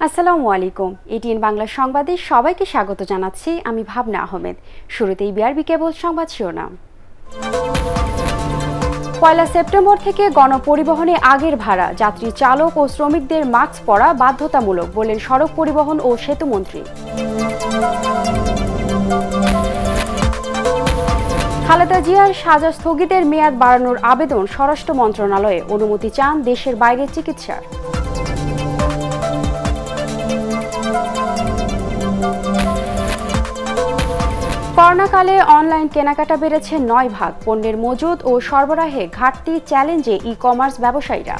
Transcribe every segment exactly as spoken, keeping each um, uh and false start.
আসসালামু আলাইকুম। এটিএন বাংলা সংবাদে সবাইকে স্বাগত জানাচ্ছি আমি ভাবনা আহমেদ। শুরুতেই বিআরবি কেবল সংবাদ শিরোনাম। পয়লা সেপ্টেম্বর থেকে গণপরিবহনে আগের ভাড়া, যাত্রী চালক ও শ্রমিকদের মাস্ক পরা বাধ্যতামূলক বললেন সড়ক পরিবহন ও সেতুমন্ত্রী। খালেদা জিয়ার সাজা স্থগিতের মেয়াদ বাড়ানোর আবেদন স্বরাষ্ট্র মন্ত্রণালয়ে, অনুমতি চান দেশের বাইরে চিকিৎসার। করোনাকালে অনলাইন কেনাকাটা বেড়েছে নয় ভাগ, পণ্যের মজুদ ও সরবরাহে ঘাটতি চ্যালেঞ্জে ই কমার্স ব্যবসায়ীরা।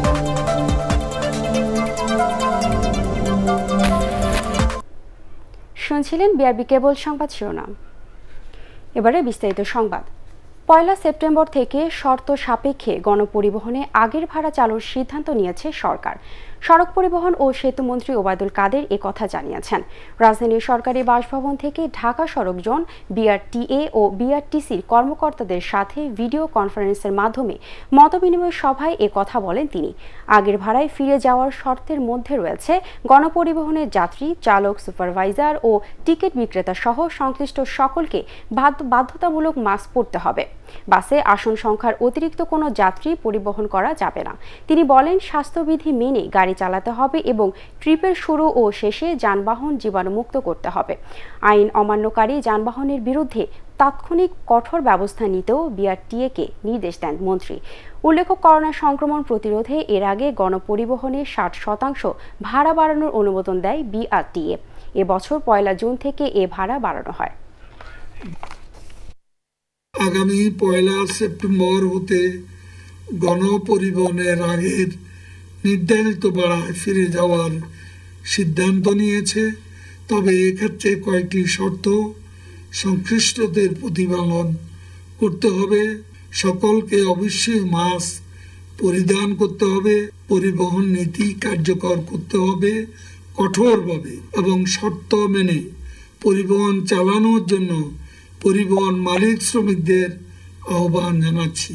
শুনছিলেন বিআরবি কেবল সংবাদ শিরোনাম। এবারে বিস্তারিত সংবাদ। পয়লা সেপ্টেম্বর থেকে শর্ত সাপেক্ষে গণপরিবহনে আগের ভাড়া চালুর সিদ্ধান্ত নিয়েছে সরকার। সড়ক পরিবহন ও সেতুমন্ত্রী ওবায়দুল কাদের এ কথা জানিয়েছেন। রাজধানীর সরকারি বাসভবন থেকে ঢাকা সড়ক জোন, বিআরটিএ ও বিআরটিসির কর্মকর্তাদের সাথে ভিডিও কনফারেন্সের মাধ্যমে মতবিনিময় সভায় এ কথা বলেন তিনি। আগের ভাড়ায় ফিরে যাওয়ার শর্তের মধ্যে রয়েছে গণপরিবহনের যাত্রী, চালক, সুপারভাইজার ও টিকিট বিক্রেতা সহ সংশ্লিষ্ট সকলকে বাধ্যতামূলক মাস্ক পরতে হবে। বাসে আসন সংখ্যার অতিরিক্ত কোনো যাত্রী পরিবহন করা যাবে না। তিনি বলেন, স্বাস্থ্যবিধি মেনে গাড়ি চালাতে হবে এবং ট্রিপের শুরু ও শেষে যানবাহন জীবাণুমুক্ত করতে হবে। আইন অমান্যকারী যানবাহনের বিরুদ্ধে তাৎক্ষণিক কঠোর ব্যবস্থা নিতেও বিআরটিএকে নির্দেশ দেন মন্ত্রী। উল্লেখ্য, করোনা সংক্রমণ প্রতিরোধে এর আগে গণপরিবহনে ষাট শতাংশ ভাড়া বাড়ানোর অনুমোদন দেয় বিআরটিএ। এবছর পয়লা জুন থেকে এ ভাড়া বাড়ানো হয়। আগামী পয়লা সেপ্টেম্বর হতে গণপরিবহনের আগের নির্ধারিত ভাড়ায় ফিরে যাওয়ার সিদ্ধান্ত নিয়েছে। তবে এক্ষেত্রে কয়েকটি শর্ত সংশ্লিষ্টদের প্রতিপালন করতে হবে। সকলকে অবশ্যই মাস্ক পরিধান করতে হবে, পরিবহন নীতি কার্যকর করতে হবে কঠোরভাবে এবং শর্ত মেনে পরিবহন চালানোর জন্য পরিবহন মালিক শ্রমিকদের আহ্বান জানাচ্ছি।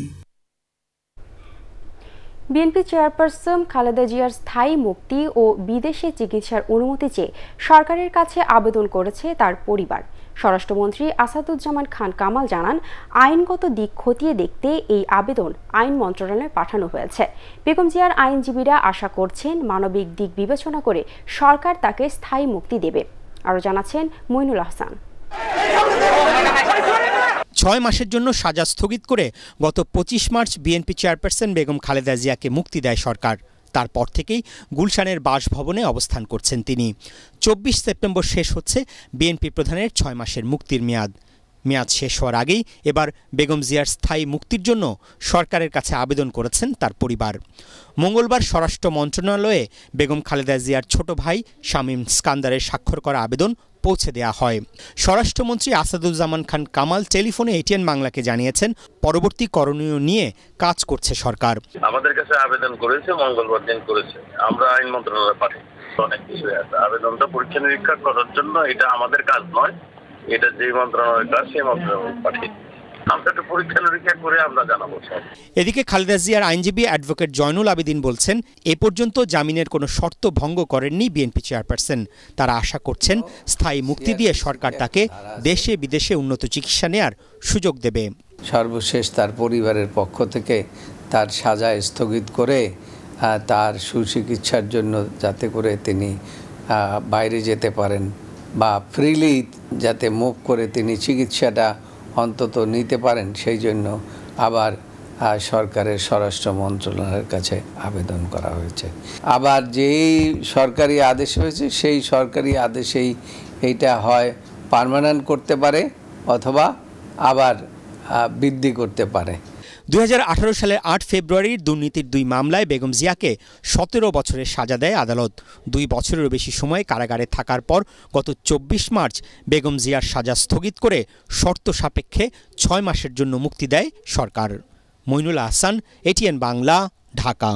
বিএনপি চেয়ারপারসন খালেদা জিয়ার স্থায়ী মুক্তি ও বিদেশে চিকিৎসার অনুমতি চেয়ে সরকারের কাছে আবেদন করেছে তার পরিবার। স্বরাষ্ট্রমন্ত্রী আসাদুজ্জামান খান কামাল জানান, আইনগত দিক খতিয়ে দেখতে এই আবেদন আইন মন্ত্রণালয়ে পাঠানো হয়েছে। বেগম জিয়ার আইনজীবীরা আশা করছেন মানবিক দিক বিবেচনা করে সরকার তাকে স্থায়ী মুক্তি দেবে। আরও জানাচ্ছেন মইনুল আহসান। ছয় মাসের জন্য সাজা স্থগিত করে গত পঁচিশ March BNP chairperson Begum Khaleda জিয়াকে মুক্তি দেয় সরকার। তারপর থেকেই গুলশানের বাসভবনে অবস্থান করছেন তিনি। চব্বিশ সেপ্টেম্বর শেষ হচ্ছে বিএনপি প্রধানের ছয় মাসের মুক্তির মেয়াদ। মেয়াদ শেষ হওয়ার আগেই এবার বেগম জিয়ার স্থায়ী মুক্তির জন্য সরকারের কাছে আবেদন করেছেন তার পরিবার। মঙ্গলবার স্বরাষ্ট্র মন্ত্রণালয়ে বেগম খালেদা জিয়ার ছোট ভাই শামীম স্কান্দারের স্বাক্ষর করা আবেদন পৌঁছে দেওয়া হয়। স্বরাষ্ট্রমন্ত্রী আসাদুজ্জামান খান কামাল টেলিফোনে এটিএন বাংলাকে জানিয়েছেন, পরবর্তী করণীয় নিয়ে কাজ করছে সরকার। আমাদের কাছে আবেদন করেছে, মঙ্গলবার দিন করেছে, আমরা আইন মন্ত্রণালয়ে পাঠাই। অনেক কিছু আছে, আবেদনটা পরীক্ষা নিরীক্ষা করার জন্য। এটা আমাদের কাজ নয়, এটা যে মন্ত্রণালয়ের কাজ সেই মন্ত্রণালয়ে পাঠাই। আমরা একটু পরীক্ষা নিরীক্ষা করে আমরা জানাবো। এদিকে খালেদা জিয়ার আইনজীবী অ্যাডভোকেট জয়নুল আবেদিন বলছেন, এ পর্যন্ত জামিনের কোনো শর্ত ভঙ্গ করেননি বিএনপি চেয়ারপারসন। তারা আশা করছেন স্থায়ী মুক্তি দিয়ে সরকার তাকে দেশে বিদেশে উন্নত চিকিৎসা নেয়ার সুযোগ দেবে। সর্বশেষ তার পরিবারের পক্ষ থেকে তার সাজা স্থগিত করে তার সুচিকিৎসার জন্য যাতে করে তিনি বাইরে যেতে পারেন বা ফ্রিলি যাতে মুভ করে তিনি চিকিৎসাটা অন্তত নিতে পারেন, সেই জন্য আবার সরকারের স্বরাষ্ট্র মন্ত্রণালয়ের কাছে আবেদন করা হয়েছে। আবার যেই সরকারি আদেশ হয়েছে সেই সরকারি আদেশেই এইটা হয় পার্মানেন্ট করতে পারে অথবা আবার বৃদ্ধি করতে পারে। দুই হাজার আঠারো সালের আট ফেব্রুয়ারির দুর্নীতির দুই মামলায় বেগম জিয়াকে সতেরো বছরের সাজা দেয় আদালত। দুই বছরেরও বেশি সময় কারাগারে থাকার পর গত চব্বিশ মার্চ বেগম জিয়ার সাজা স্থগিত করে শর্ত সাপেক্ষে ছয় মাসের জন্য মুক্তি দেয় সরকার। Moinul Ahsan, ATN Bangla, Dhaka.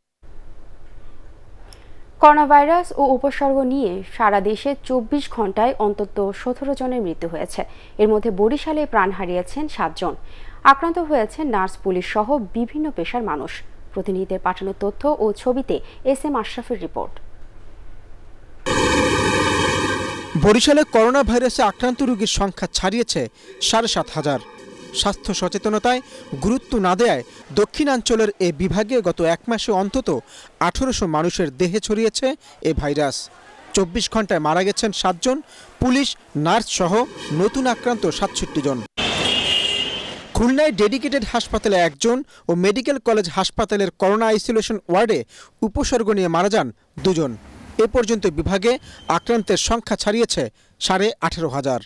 Corona virus ও উপসর্গ নিয়ে সারা দেশে চব্বিশ ঘন্টায় অন্তত সতেরো জনের মৃত্যু হয়েছে। এর মধ্যে বরিশালে প্রাণ হারিয়েছেন সাতজন। আক্রান্ত হয়েছে নার্স, পুলিশ সহ বিভিন্ন পেশার মানুষ। প্রতিনিধিদের পাঠানো তথ্য ও ছবিতে এস এম আশরাফের রিপোর্ট। বরিশালে করোনা ভাইরাসে আক্রান্ত রোগীর সংখ্যা ছাড়িয়েছে সাড়ে সাত হাজার। স্বাস্থ্য সচেতনতায় গুরুত্ব না দেয়ায় দক্ষিণাঞ্চলের এ বিভাগে গত এক মাসে অন্তত আঠারোশো মানুষের দেহে ছড়িয়েছে এ ভাইরাস। চব্বিশ ঘন্টায় মারা গেছেন সাতজন, পুলিশ, নার্স সহ নতুন আক্রান্ত সাতষট্টি জন। খুলনায় ডেডিকেটেড হাসপাতালে একজন ও মেডিকেল কলেজ হাসপাতালের করোনা আইসোলেশন ওয়ার্ডে উপসর্গ নিয়ে মারা যান দুজন। এ পর্যন্ত বিভাগে আক্রান্তের সংখ্যা ছাড়িয়েছে সাড়ে আঠেরো হাজার।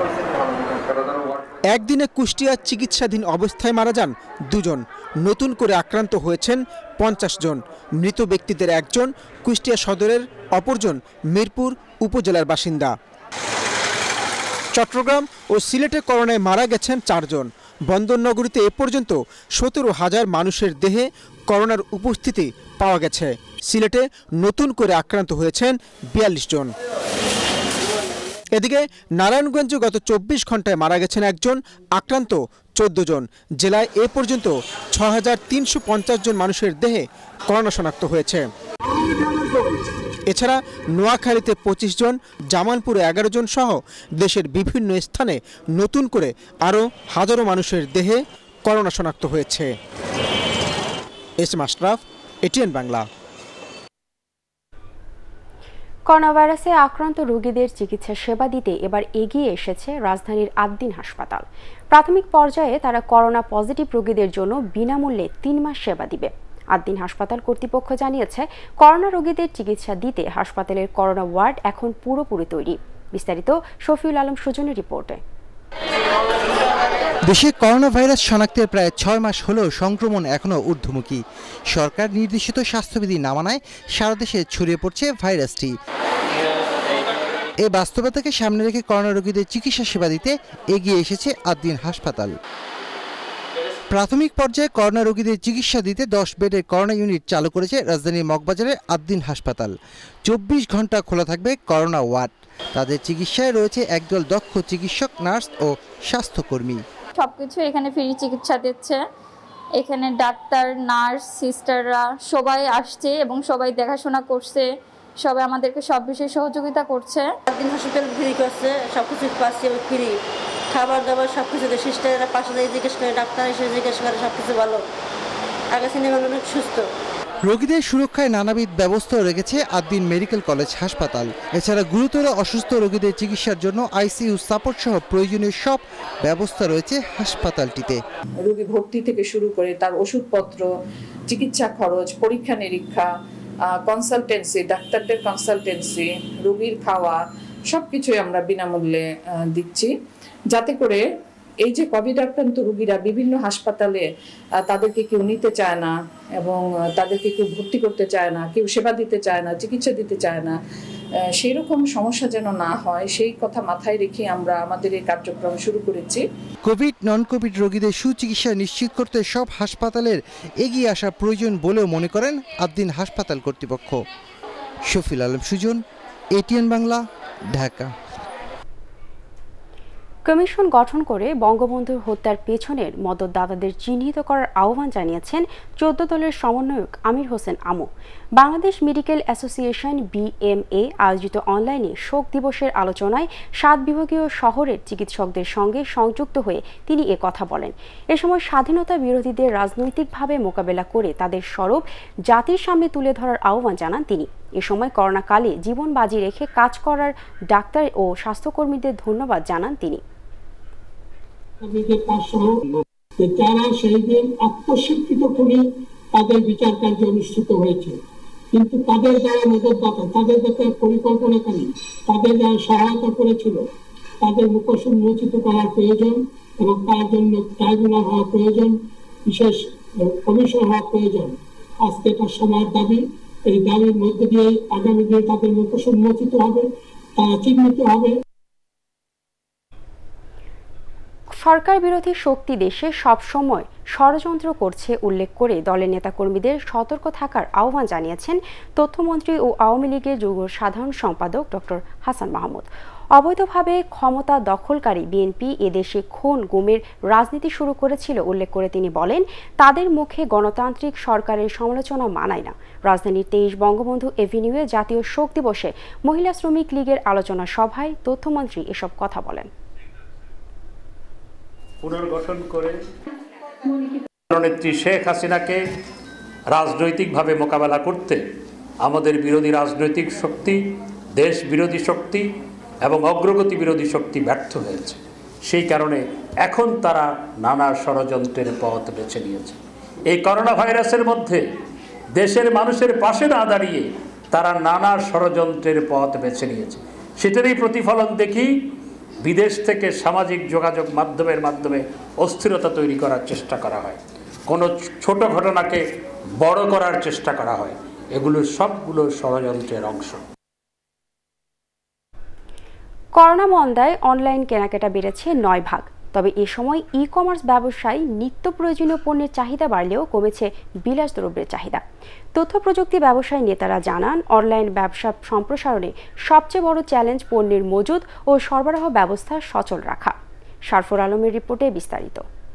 একদিনে কুষ্টিয়া চিকিৎসাধীন অবস্থায় মারা যান দুজন, নতুন করে আক্রান্ত হয়েছেন পঞ্চাশ জন। মৃত ব্যক্তিদের একজন কুষ্টিয়া সদরের, অপরজন মিরপুর উপজেলার বাসিন্দা। চট্টগ্রাম ও সিলেটে করোনায় মারা গেছেন চারজন। বন্দরনগরীতে এ পর্যন্ত সতেরো হাজার মানুষের দেহে করোনার উপস্থিতি পাওয়া গেছে। সিলেটে নতুন করে আক্রান্ত হয়েছেন বিয়াল্লিশ জন। এদিকে নারায়ণগঞ্জে গত চব্বিশ ঘন্টায় মারা গেছেন একজন, আক্রান্ত চোদ্দ জন। জেলায় এ পর্যন্ত ছ হাজার তিনশো পঞ্চাশ জন মানুষের দেহে করোনা শনাক্ত হয়েছে। এছাড়া নোয়াখালীতে পঁচিশ জন, জামালপুরে এগারো জন সহ দেশের বিভিন্ন স্থানে নতুন করে আরও হাজারো মানুষের দেহে করোনা শনাক্ত হয়েছে। S M Ashraf, ATN Bangla. Corona ভাইরাসে আক্রান্ত রোগীদের চিকিৎসা সেবা দিতে এবার এগিয়ে এসেছে রাজধানীর আদ্দিন হাসপাতাল। প্রাথমিক পর্যায়ে তারা করোনা পজিটিভ রোগীদের জন্য বিনামূল্যে তিন মাস সেবা দিবে। আদ্দিন হাসপাতাল কর্তৃপক্ষ জানিয়েছে, করোনা রোগীদের চিকিৎসা দিতে হাসপাতালের করোনা ওয়ার্ড এখন পুরোপুরি তৈরি। বিস্তারিত শফিউল আলম সুজনের রিপোর্টে। দেশে করোনা ভাইরাস শনাক্তের প্রায় ছয় মাস হলেও সংক্রমণ এখনও ঊর্ধ্বমুখী। সরকার নির্দেশিত স্বাস্থ্যবিধি না মানায় সারা দেশে ছড়িয়ে পড়ছে ভাইরাসটি। এই বাস্তবতাকে সামনে রেখে করোনা রোগীদের চিকিৎসা সেবা দিতে এগিয়ে এসেছে আদ্দিন হাসপাতাল। প্রাথমিক পর্যায়ে করোনা রোগীদের চিকিৎসা দিতে দশ বেডের করোনা ইউনিট চালু করেছে রাজধানীর মগবাজারের আদ্দিন হাসপাতাল। চব্বিশ ঘন্টা খোলা থাকবে করোনা ওয়ার্ড। তাদের চিকিৎসায় রয়েছে একদল দক্ষ চিকিৎসক, নার্স ও স্বাস্থ্যকর্মী। সবকিছু এখানে ফ্রি চিকিৎসা দিচ্ছে। এখানে ডাক্তার, নার্স, সিস্টাররা সবাই আসছে এবং সবাই দেখাশোনা করছে। সবাই আমাদেরকে সব বিষয়ে সহযোগিতা করছে। আদ্দিন হসপিটাল ফ্রি করছে, সবকিছু পাচ্ছি ফ্রি, খাবার দাবার সবকিছু। সিস্টাররা পাশে থেকে জিজ্ঞেস করে, ডাক্তার এসে জিজ্ঞেস করে, সবকিছু ভালো। আগে সিনেমা অনেক সুস্থ। রোগীদের সুরক্ষায় নানাবিধ ব্যবস্থা রেখেছে আদ্দিন মেডিকেল কলেজ হাসপাতাল। এছাড়া গুরুতর অসুস্থ রোগীদের চিকিৎসার জন্য আইসিইউ সাপোর্ট সহ প্রয়োজনীয় সব ব্যবস্থা রয়েছে হাসপাতালটিতে। রোগী ভর্তি থেকে শুরু করে তার ওষুধপত্র, চিকিৎসা খরচ, পরীক্ষা নিরীক্ষা, কনসালটেন্সি, ডাক্তারদের কনসালটেন্সি, রোগীর খাওয়া, সবকিছুই আমরা বিনামূল্যে দিচ্ছি, যাতে করে এই যে কোভিড আক্রান্ত রোগীরা বিভিন্ন হাসপাতালে তাদেরকে কেউ নিতে চায় না এবং তাদেরকে কেউ ভর্তি করতে চায় না, কেউ সেবা দিতে চায় না, চিকিৎসা দিতে চায় না, সেই রকম সমস্যা যেন না হয় সেই কথা মাথায় রেখে আমরা আমাদের এই কার্যক্রম শুরু করেছি। কোভিড নন কোভিড রোগীদের সুচিকিৎসা নিশ্চিত করতে সব হাসপাতালের এগিয়ে আসা প্রয়োজন বলেও মনে করেন আদ্দিন হাসপাতাল কর্তৃপক্ষ। শফিউল আলম সুজন, এটিএন বাংলা, ঢাকা। কমিশন গঠন করে বঙ্গবন্ধু হত্যার পেছনের মদতদাতাদের চিহ্নিত করার আহ্বান জানিয়েছেন চোদ্দ দলের সমন্বয়ক Amir Hossain Amu. Bangladesh medical association BMA আয়োজিত অনলাইনে শোক দিবসের আলোচনায় সাত বিভাগীয় শহরের চিকিৎসকদের সঙ্গে সংযুক্ত হয়ে তিনি এ কথা বলেন। এ সময় স্বাধীনতা বিরোধীদের রাজনৈতিকভাবে মোকাবেলা করে তাদের স্বরূপ জাতির সামনে তুলে ধরার আহ্বান জানান তিনি। এ সময় করোনাকালে জীবন বাজি রেখে কাজ করার ডাক্তার ও স্বাস্থ্যকর্মীদের ধন্যবাদ জানান তিনি। যারা সেই দিন আত্মস্বীকৃত করে তাদের বিচার কার্য অনুষ্ঠিত হয়েছে, কিন্তু তাদের যারা মদতদাতা, তাদের যাতে পরিকল্পনাকারী, তাদের যারা সহায়তা করেছিল, তাদের মুখোশ উন্মোচিত করার প্রয়োজন এবং তার জন্য ট্রাইব্যুনাল হওয়া প্রয়োজন, বিশেষ কমিশন হওয়া প্রয়োজন। আজকে এটা সময়ের দাবি। এই দাবির মধ্যে দিয়ে আগামী দিনে তাদের মুখোশ উন্মোচিত হবে, তারা চিহ্নিত হবে। সরকার বিরোধী শক্তি দেশে সবসময় ষড়যন্ত্র করছে উল্লেখ করে দলের নেতাকর্মীদের সতর্ক থাকার আহ্বান জানিয়েছেন তথ্যমন্ত্রী ও আওয়ামী লীগের যুগ্ম সাধারণ সম্পাদক ডক্টর হাসান মাহমুদ। অবৈধভাবে ক্ষমতা দখলকারী বিএনপি এদেশে খুন গুমের রাজনীতি শুরু করেছিল উল্লেখ করে তিনি বলেন, তাদের মুখে গণতান্ত্রিক সরকারের সমালোচনা মানায় না। রাজধানীর তেইশ বঙ্গবন্ধু এভিনিউয়ে জাতীয় শোক দিবসে মহিলা শ্রমিক লীগের আলোচনা সভায় তথ্যমন্ত্রী এসব কথা বলেন। পুনর্গঠন করে নেত্রী শেখ হাসিনাকে রাজনৈতিকভাবে মোকাবেলা করতে আমাদের বিরোধী রাজনৈতিক শক্তি, দেশ বিরোধী শক্তি এবং অগ্রগতি বিরোধী শক্তি ব্যর্থ হয়েছে। সেই কারণে এখন তারা নানা ষড়যন্ত্রের পথ বেছে নিয়েছে। এই করোনা ভাইরাসের মধ্যে দেশের মানুষের পাশে না দাঁড়িয়ে তারা নানা ষড়যন্ত্রের পথ বেছে নিয়েছে। সেটারই প্রতিফলন দেখি বিদেশ থেকে সামাজিক যোগাযোগ মাধ্যমের মাধ্যমে অস্থিরতা তৈরি করার চেষ্টা করা হয়, কোনো ছোট ঘটনাকে বড় করার চেষ্টা করা হয়। এগুলো সবগুলো ষড়যন্ত্রের অংশ। করোনা মন্দায় অনলাইন কেনাকাটা বেড়েছে নয় ভাগ। তবে এ সময় ই কমার্স ব্যবসায় নিত্য প্রয়োজনীয় পণ্যের চাহিদা বাড়লেও কমেছে বিলাসদ্রব্যের চাহিদা। তথ্য প্রযুক্তি ব্যবসায়ী নেতারা জানান, অনলাইন ব্যবসা সম্প্রসারণে সবচেয়ে বড় চ্যালেঞ্জ পণ্যের মজুদ ও সরবরাহ ব্যবস্থা সচল রাখা। শারফুর আলমের রিপোর্টে বিস্তারিত।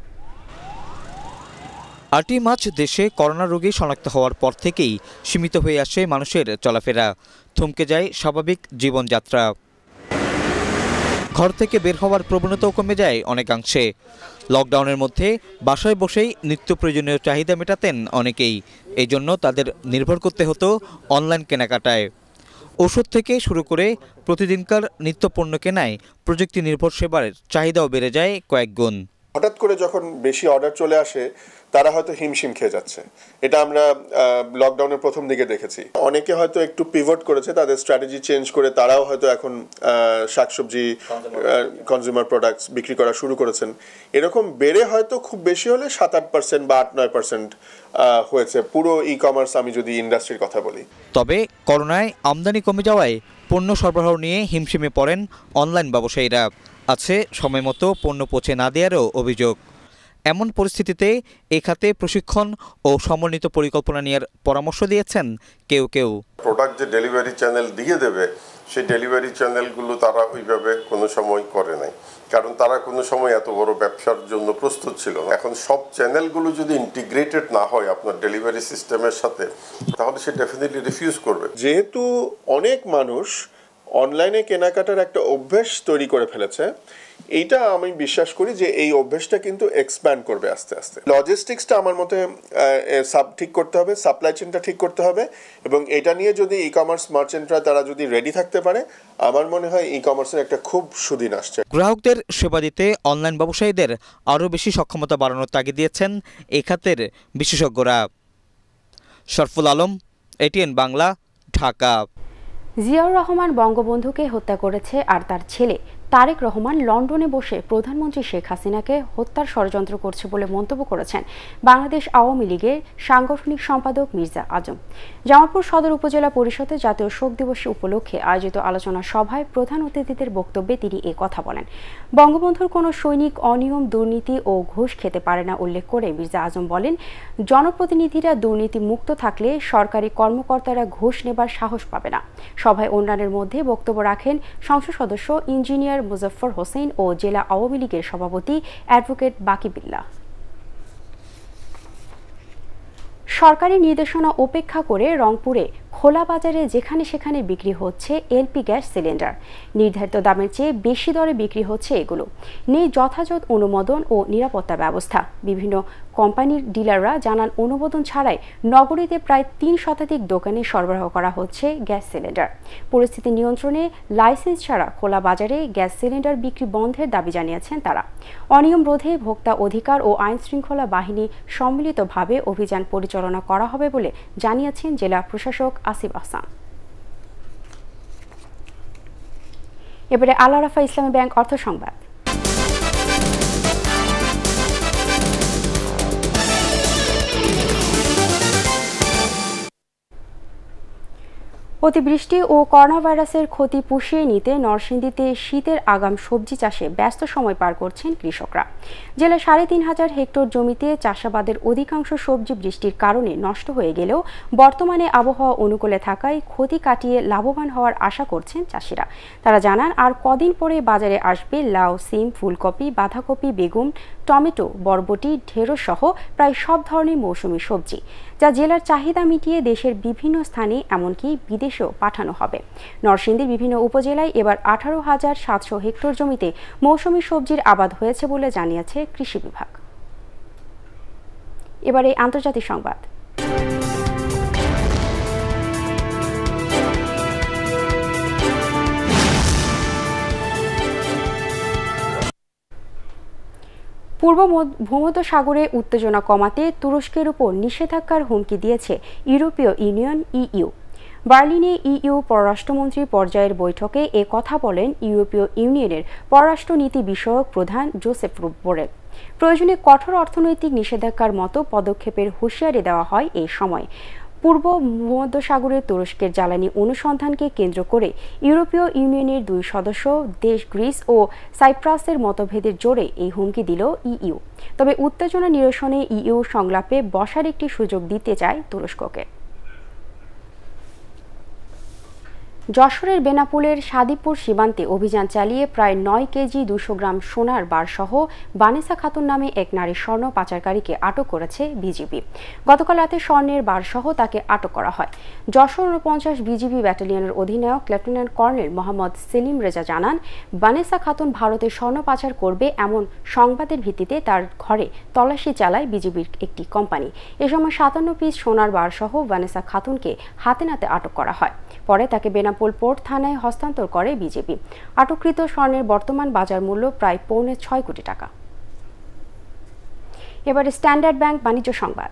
আটই মার্চ দেশে করোনা রোগী শনাক্ত হওয়ার পর থেকেই সীমিত হয়ে আসে মানুষের চলাফেরা, থমকে যায় স্বাভাবিক জীবনযাত্রা। ঘর থেকে বের হওয়ার প্রবণতাও কমে যায় অনেকাংশে। লকডাউনের মধ্যে বাসায় বসেই নিত্য প্রয়োজনীয় চাহিদা মেটাতেন অনেকেই। এই জন্য তাদের নির্ভর করতে হতো অনলাইন কেনাকাটায়। ওষুধ থেকে শুরু করে প্রতিদিনকার নিত্য পণ্য কেনায় প্রযুক্তি নির্ভর সেবার চাহিদাও বেড়ে যায় কয়েক গুণ। হঠাৎ করে যখন বেশি অর্ডার চলে আসে তারা হয়তো হিমশিম খেয়ে যাচ্ছে। এটা আমরা লকডাউনের প্রথম দিকে দেখেছি। অনেকে হয়তো একটু পিভট করেছে, তাদের স্ট্র্যাটেজি চেঞ্জ করে তারাও হয়তো এখন শাকসবজি, কনজিউমার প্রোডাক্টস বিক্রি করা শুরু করেছেন। এরকম বেড়ে হয়তো খুব বেশি হলে সাত আট পার্সেন্ট বা আট নয় পার্সেন্ট হয়েছে পুরো ই কমার্স, আমি যদি ইন্ডাস্ট্রির কথা বলি। তবে করোনায় আমদানি কমে যাওয়ায় পণ্য সরবরাহ নিয়ে হিমশিমে পড়েন অনলাইন ব্যবসায়ীরা। আছে সময়মতো পণ্য পৌঁছে না দেওয়ারও অভিযোগ। এমন পরিস্থিতিতে এ খাতে প্রশিক্ষণ ও সমন্বিত পরিকল্পনা নেওয়ার পরামর্শ দিয়েছেন কেউ কেউ। প্রোডাক্ট যে ডেলিভারি চ্যানেল দিয়ে দেবে, সেই ডেলিভারি চ্যানেলগুলো তারা ওইভাবে কোনো সময় করে নাই, কারণ তারা কোনো সময় এত বড় ব্যবসার জন্য প্রস্তুত ছিল না। এখন সব চ্যানেলগুলো যদি ইন্টিগ্রেটেড না হয় আপনার ডেলিভারি সিস্টেমের সাথে, তাহলে সে ডেফিনেটলি রিফিউজ করবে। যেহেতু অনেক মানুষ অনলাইনে কেনাকাটার একটা অভ্যাস তৈরি করে ফেলেছে, এইটা আমি বিশ্বাস করি যে এই অভ্যাসটা কিন্তু এক্সপ্যান্ড করবে আস্তে আস্তে। লজিস্টিক্সটা আমার মতে সাব ঠিক করতে হবে, সাপ্লাই চেনটা ঠিক করতে হবে, এবং এটা নিয়ে যদি ই কমার্স মার্চেন্টরা তারা যদি রেডি থাকতে পারে, আমার মনে হয় ই কমার্সের একটা খুব সুদিন আসছে। গ্রাহকদের সেবা দিতে অনলাইন ব্যবসায়ীদের আরও বেশি সক্ষমতা বাড়ানোর তাগিদ দিয়েছেন এই খাতের বিশেষজ্ঞরা। শরফুল আলম, এটিএন বাংলা, ঢাকা। জিয়াউর রহমান বঙ্গবন্ধুকে হত্যা করেছে আর তার ছেলে তারেক রহমান লন্ডনে বসে প্রধানমন্ত্রী শেখ হাসিনাকে হত্যার ষড়যন্ত্র করছে বলে মন্তব্য করেছেন বাংলাদেশ আওয়ামী লীগের সাংগঠনিক সম্পাদক মির্জা আজম। জামালপুর সদর উপজেলা পরিষদে জাতীয় শোক দিবস উপলক্ষে আয়োজিত আলোচনা সভায় প্রধান অতিথিদের বক্তব্যে তিনি এ কথা বলেন। বঙ্গবন্ধুর কোনো সৈনিক অনিয়ম, দুর্নীতি ও ঘুষ খেতে পারে না উল্লেখ করে মির্জা আজম বলেন, জনপ্রতিনিধিরা দুর্নীতি মুক্ত থাকলে সরকারি কর্মকর্তারা ঘুষ নেবার সাহস পাবে না। সভায় অন্যান্যের মধ্যে বক্তব্য রাখেন সংসদ সদস্য ইঞ্জিনিয়ার মুজফর হোসেন ও জেলা আওয়ামী লীগের সভাপতি অ্যাডভোকেট বাকি বিল্লাহ। সরকারি নির্দেশনা উপেক্ষা করে রংপুরে খোলা বাজারে যেখানে সেখানে বিক্রি হচ্ছে এলপি গ্যাস সিলিন্ডার। নির্ধারিত দামের চেয়ে বেশি দরে বিক্রি হচ্ছে এগুলো। নেই যথাযথ অনুমোদন ও নিরাপত্তা ব্যবস্থা। বিভিন্ন কোম্পানির ডিলাররা জানান, অনুমোদন ছাড়াই নগরীতে প্রায় তিন শতাধিক দোকানে সরবরাহ করা হচ্ছে গ্যাস সিলিন্ডার। পরিস্থিতি নিয়ন্ত্রণে লাইসেন্স ছাড়া খোলা বাজারে গ্যাস সিলিন্ডার বিক্রি বন্ধের দাবি জানিয়েছেন তারা। অনিয়ম রোধে ভোক্তা অধিকার ও আইন শৃঙ্খলা বাহিনী সম্মিলিতভাবে অভিযান পরিচালনা করা হবে বলে জানিয়েছেন জেলা প্রশাসক আসিফ আহসান। এবারে আল আরাফা ইসলামী ব্যাংক অর্থ সংবাদ। অতিবৃষ্টি ও করোনা ভাইরাসের ক্ষতি পুষিয়ে নিতে নরসিংদীতে শীতের আগাম সবজি চাষে ব্যস্ত সময় পার করছেন কৃষকরা। জেলার সাড়ে তিন হাজার হেক্টর জমিতে চাষাবাদের অধিকাংশ সবজি বৃষ্টির কারণে নষ্ট হয়ে গেলেও বর্তমানে আবহাওয়া অনুকূলে থাকায় ক্ষতি কাটিয়ে লাভবান হওয়ার আশা করছেন চাষিরা। তারা জানান, আর কদিন পরে বাজারে আসবে লাউ, সিম, ফুলকপি, বাঁধাকপি, বেগুন, টমেটো, বরবটি, ঢেঁড়স সহ প্রায় সব ধরনের মৌসুমী সবজি, যা জেলার চাহিদা মিটিয়ে দেশের বিভিন্ন স্থানে এমনকি বিদেশেও পাঠানো হবে। নরসিংদীর বিভিন্ন উপজেলায় এবার আঠারো হাজার সাতশো হেক্টর জমিতে মৌসুমী সবজির আবাদ হয়েছে বলে জানিয়েছে কৃষি বিভাগ। এবারে আন্তর্জাতিক সংবাদ। পূর্ব ভূমধ্যসাগরে উত্তেজনা কমাতে তুরস্কের উপর নিষেধাজ্ঞার হুমকি দিয়েছে ইউরোপীয় ইউনিয়ন ইইউ। বার্লিনে ইইউ পররাষ্ট্রমন্ত্রী পর্যায়ের বৈঠকে এ কথা বলেন ইউরোপীয় ইউনিয়নের পররাষ্ট্রনীতি বিষয়ক প্রধান জোসেফ বোরেল। প্রয়োজনে কঠোর অর্থনৈতিক নিষেধাজ্ঞার মতো পদক্ষেপের হুঁশিয়ারি দেওয়া হয় এই সময়। পূর্ব ভূমধ্যসাগরের তুরস্কের জ্বালানি অনুসন্ধানকে কেন্দ্র করে ইউরোপীয় ইউনিয়নের দুই সদস্য দেশ গ্রিস ও সাইপ্রাসের মতভেদের জোরে এই হুমকি দিল ইইউ। তবে উত্তেজনা নিরসনে ইইউ সংলাপে বসার একটি সুযোগ দিতে চায় তুরস্ককে। যশোরের বেনাপোলের সাদিপুর সীমান্তে অভিযান চালিয়ে প্রায় নয় কেজি দুশো গ্রাম সোনার বার সহ বানেসা খাতুন নামে এক নারী স্বর্ণ পাচারকারীকে আটক করেছে বিজিবি। গতকাল রাতে স্বর্ণের বার সহ তাকে আটক করা হয়। যশোর উনপঞ্চাশ বিজিবি ব্যাটালিয়নের অধিনায়ক লেফটেন্যান্ট কর্নেল মোহাম্মদ সেলিম রেজা জানান, বানেসা খাতুন ভারতে স্বর্ণ পাচার করবে এমন সংবাদের ভিত্তিতে তার ঘরে তল্লাশি চালায় বিজিবির একটি কোম্পানি। এ সময় সাতান্ন পিস সোনার বার সহ বানেসা খাতুনকে হাতে নাতে আটক করা হয়। পরে তাকে বেনাপোল পোর্ট থানায় হস্তান্তর করে বিজেপি। আটককৃত স্বর্ণের বর্তমান বাজার মূল্য প্রায় পৌনে ছয় কোটি টাকা। এবারে স্ট্যান্ডার্ড ব্যাংক বাণিজ্য সংবাদ।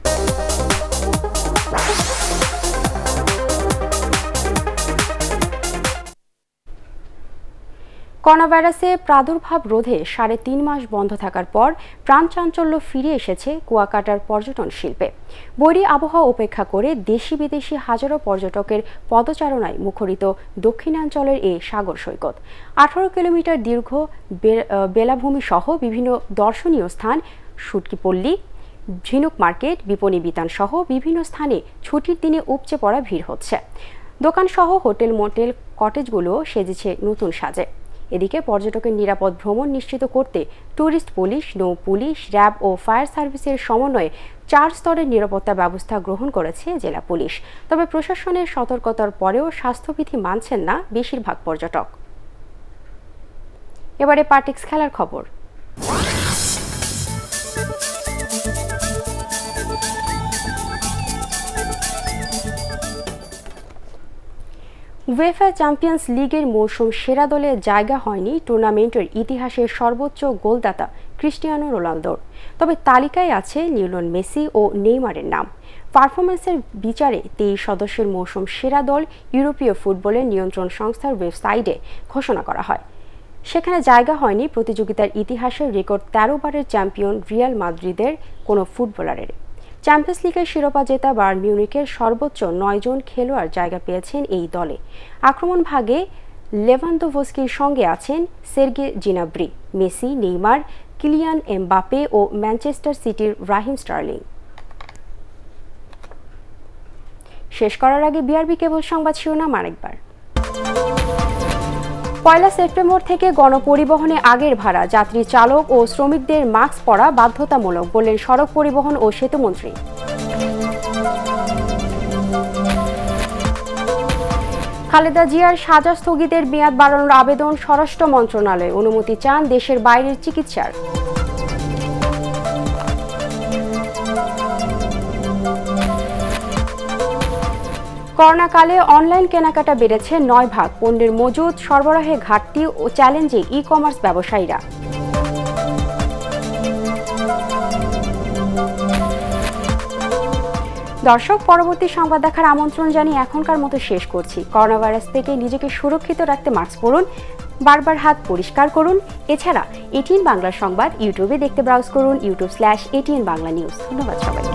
করোনা ভাইরাসের প্রাদুর্ভাব রোধে সাড়ে তিন মাস বন্ধ থাকার পর প্রাণচাঞ্চল্য ফিরে এসেছে কুয়াকাটার পর্যটন শিল্পে। বৈরী আবহাওয়া উপেক্ষা করে দেশি বিদেশি হাজারো পর্যটকের পদচারণায় মুখরিত দক্ষিণাঞ্চলের এই সাগর সৈকত। আঠারো কিলোমিটার দীর্ঘ বেলাভূমি সহ বিভিন্ন দর্শনীয় স্থান, শুটকিপল্লী, ঝিনুক মার্কেট, বিপণী বিতান সহ বিভিন্ন স্থানে ছুটির দিনে উপচে পড়া ভিড় হচ্ছে। দোকান সহ হোটেল, মোটেল, কটেজগুলো সেজেছে নতুন সাজে। এদিকে পর্যটকের নিরাপদ ভ্রমণ নিশ্চিত করতে ট্যুরিস্ট পুলিশ, নৌ পুলিশ, র্যাব ও ফায়ার সার্ভিসের সমন্বয়ে চার স্তরের নিরাপত্তা ব্যবস্থা গ্রহণ করেছে জেলা পুলিশ। তবে প্রশাসনের সতর্কতার পরেও স্বাস্থ্যবিধি মানছেন না বেশিরভাগ পর্যটক। এবারে পার্টিক্স খেলার খবর। উয়েফা চ্যাম্পিয়ন্স লিগের মৌসুম সেরা দলে জায়গা হয়নি টুর্নামেন্টের ইতিহাসের সর্বোচ্চ গোলদাতা ক্রিস্টিয়ানো রোনালদোর। তবে তালিকায় আছে লিওনেল মেসি ও নেইমারের নাম। পারফরমেন্সের বিচারে তেইশ সদস্যের মৌসুম সেরা দল ইউরোপীয় ফুটবলের নিয়ন্ত্রণ সংস্থার ওয়েবসাইটে ঘোষণা করা হয়। সেখানে জায়গা হয়নি প্রতিযোগিতার ইতিহাসের রেকর্ড তেরো বারের চ্যাম্পিয়ন রিয়াল মাদ্রিদের কোনো ফুটবলারের। চ্যাম্পিয়ন্স লিগের শিরোপা জেতা বায়ার্ন মিউনিখের সর্বোচ্চ নয় জন খেলোয়াড় জায়গা পেয়েছেন এই দলে। আক্রমণ ভাগে লেভানদোভস্কির সঙ্গে আছেন Serge Gnabry, Messi, Neymar, Kylian Mbappe ও ম্যানচেস্টার সিটির রাহিম স্টার্লিং। শেষ করার আগে বিআরবি কেবল সংবাদ শিরোনাম আরেকবার। পয়লা সেপ্টেম্বর থেকে গণপরিবহনে আগের ভাড়া, যাত্রী, চালক ও শ্রমিকদের মাস্ক পরা বাধ্যতামূলক, বললেন সড়ক পরিবহন ও সেতুমন্ত্রী। খালেদা জিয়ার সাজা স্থগিতের মেয়াদ বাড়ানোর আবেদন স্বরাষ্ট্র মন্ত্রণালয়, অনুমতি চান দেশের বাইরের চিকিৎসার। করোনাকালে অনলাইন কেনাকাটা বেড়েছে নয় ভাগ, পণ্যের মজুদ সরবরাহে ঘাটতি ও চ্যালেঞ্জে ই কমার্স ব্যবসায়ীরা। দর্শক, পরবর্তী সংবাদ দেখার আমন্ত্রণ জানিয়ে এখনকার মতো শেষ করছি। করোনা ভাইরাস থেকে নিজেকে সুরক্ষিত রাখতে মাস্ক পরুন, বারবার হাত পরিষ্কার করুন। এছাড়া এটিএন বাংলা সংবাদ ইউটিউবে দেখতে ব্রাউজ করুন YouTube slash ATN Bangla news. ধন্যবাদ সবাইকে।